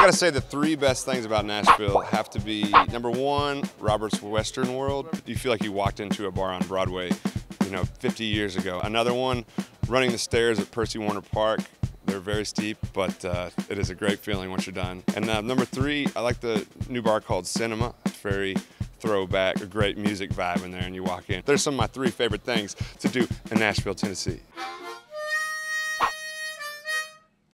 gotta say the three best things about Nashville have to be, number one, Robert's Western World. You feel like you walked into a bar on Broadway, you know, 50 years ago. Another one, running the stairs at Percy Warner Park. They're very steep, but it is a great feeling once you're done. And number three, I like the new bar called Cinema. It's very throwback, a great music vibe in there, and you walk in. There's some of my three favorite things to do in Nashville, Tennessee.